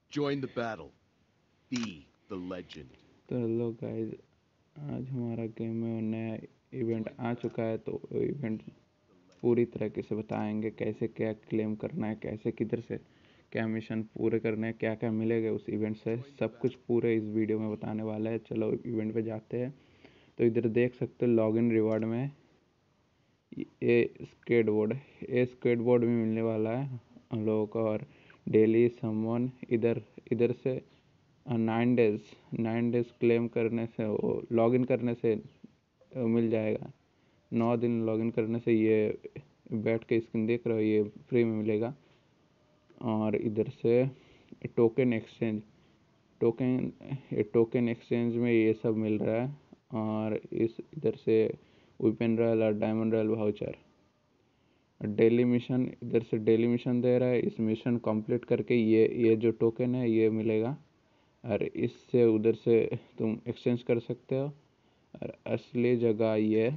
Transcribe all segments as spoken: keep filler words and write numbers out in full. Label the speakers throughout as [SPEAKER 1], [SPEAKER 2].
[SPEAKER 1] Join the battle. Be the legend.
[SPEAKER 2] तो hello guys, आज हमारा गेम में नया इवेंट आ चुका है। तो इवेंट पूरी तरीके से बताएंगे, कैसे क्या क्लेम करना है, कैसे किधर से क्या मिशन पूरे करने हैं, क्या क्या मिलेगा उस इवेंट से, सब कुछ पूरे इस वीडियो में बताने वाला है। चलो इवेंट पे जाते हैं। तो इधर देख सकते हो लॉगिन रिवॉर्ड में ये स्केट बोर्ड ये स्केट बोर्ड भी मिलने वाला है हम लोगों को। और डेली समवन इधर इधर से nine days nine days claim करने से, वो लॉगिन करने से अ, मिल जाएगा। नौ दिन लॉगिन करने से ये बैठ के स्क्रीन देख रहे हो, ये फ्री में मिलेगा। और इधर से टोकन एक्सचेंज टोकन ये टोकन एक्सचेंज में ये सब मिल रहा है। और इस इधर से वेपन रॉयल और diamond royale voucher. Daily mission इधर से डेली मिशन दे रहा है। इस मिशन कंप्लीट करके ये ये जो टोकन है ये मिलेगा, और इससे उधर से तुम एक्सचेंज कर सकते हो। और असली जगह ये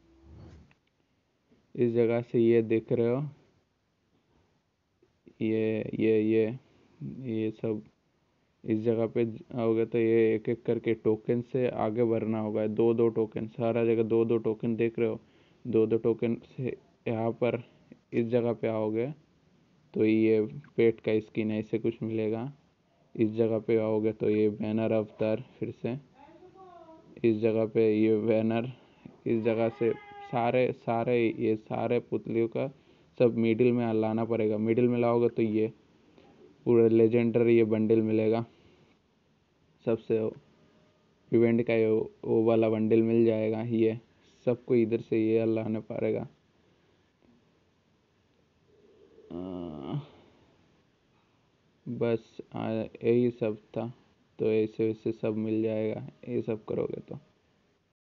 [SPEAKER 2] इस जगह से ये देख रहे हो, ये ये ये ये सब इस जगह पे आओगे तो ये एक एक करके टोकन से आगे बढ़ना होगा। दो दो टोकन, सारा जगह दो दो टोकन देख रहे हो। दो दो टोकन से यहाँ पर इस जगह पे आओगे तो ये पेट का स्किन ऐसे कुछ मिलेगा। इस जगह पे आओगे तो ये बैनर अवतार, फिर से इस जगह पे ये बैनर, इस जगह से सारे सारे ये सारे पुतलियों का सब मिडिल में लाना पड़ेगा। मिडिल में लाओगे तो ये पूरा लेजेंडरी ये बंडल मिलेगा। सबसे इवेंट का ये वो वाला बंडल मिल जाएगा। ये सबको इधर से ये लाना पड़ेगा। अ, बस आ, यही सब था। तो ऐसे वैसे सब मिल जाएगा, ये सब करोगे तो।